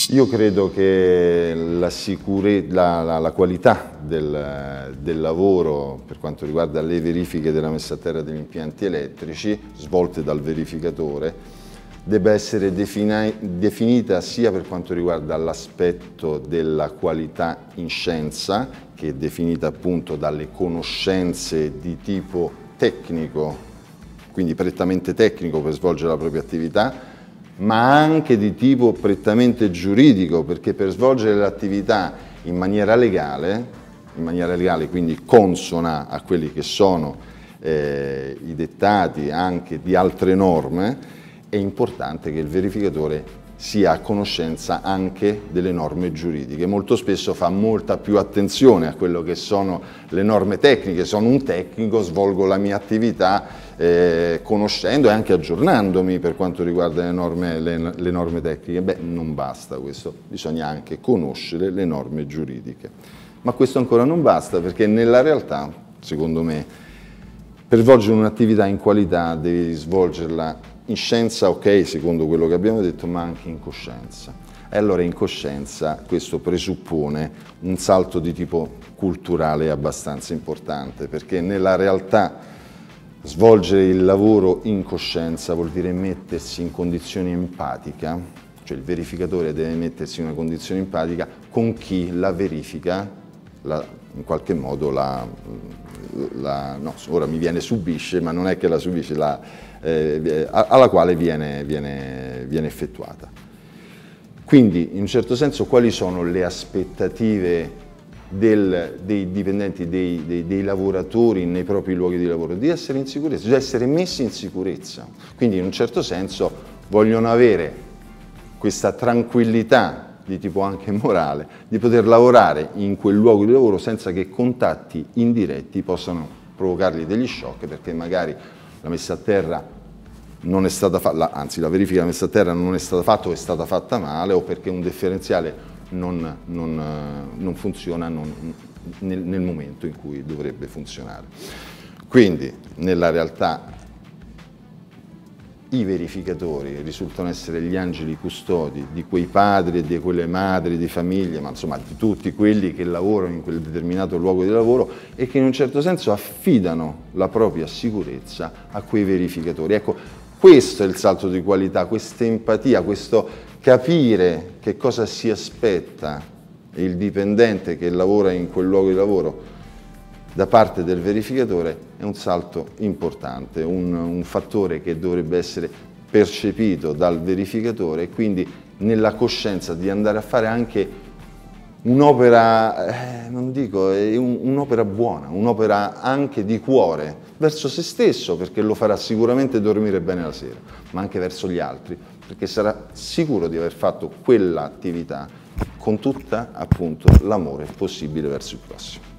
Io credo che la qualità del lavoro per quanto riguarda le verifiche della messa a terra degli impianti elettrici svolte dal verificatore debba essere definita sia per quanto riguarda l'aspetto della qualità in scienza, che è definita appunto dalle conoscenze di tipo tecnico, quindi prettamente tecnico per svolgere la propria attività, ma anche di tipo prettamente giuridico, perché per svolgere l'attività in maniera legale, quindi consona a quelli che sono i dettati anche di altre norme, è importante che il verificatore sia a conoscenza anche delle norme giuridiche. Molto spesso fa molta più attenzione a quello che sono le norme tecniche. Sono un tecnico, svolgo la mia attività conoscendo e anche aggiornandomi per quanto riguarda le norme tecniche. Beh, non basta questo, bisogna anche conoscere le norme giuridiche. Ma questo ancora non basta, perché nella realtà, secondo me, per svolgere un'attività in qualità devi svolgerla in scienza, ok, secondo quello che abbiamo detto, ma anche in coscienza. E allora in coscienza questo presuppone un salto di tipo culturale abbastanza importante, perché nella realtà svolgere il lavoro in coscienza vuol dire mettersi in condizione empatica, cioè il verificatore deve mettersi in una condizione empatica con chi la verifica, in qualche modo no, ora mi viene subisce, ma non è che la subisce, alla quale viene effettuata. Quindi, in un certo senso, quali sono le aspettative dei dipendenti, dei lavoratori nei propri luoghi di lavoro? Di essere in sicurezza, di essere messi in sicurezza. Quindi, in un certo senso, vogliono avere questa tranquillità di tipo anche morale, di poter lavorare in quel luogo di lavoro senza che contatti indiretti possano provocargli degli shock, perché magari la messa a terra non è stata fatta, anzi la verifica della messa a terra non è stata fatta o è stata fatta male, o perché un differenziale non funziona nel momento in cui dovrebbe funzionare. Quindi nella realtà i verificatori risultano essere gli angeli custodi di quei padri e di quelle madri di famiglia, ma insomma di tutti quelli che lavorano in quel determinato luogo di lavoro e che in un certo senso affidano la propria sicurezza a quei verificatori. Ecco, questo è il salto di qualità, questa empatia, questo capire che cosa si aspetta il dipendente che lavora in quel luogo di lavoro da parte del verificatore è un salto importante, un fattore che dovrebbe essere percepito dal verificatore e quindi nella coscienza di andare a fare anche un'opera, non dico, un'opera buona, un'opera anche di cuore verso se stesso, perché lo farà sicuramente dormire bene la sera, ma anche verso gli altri, perché sarà sicuro di aver fatto quell'attività con tutta appunto l'amore possibile verso il prossimo.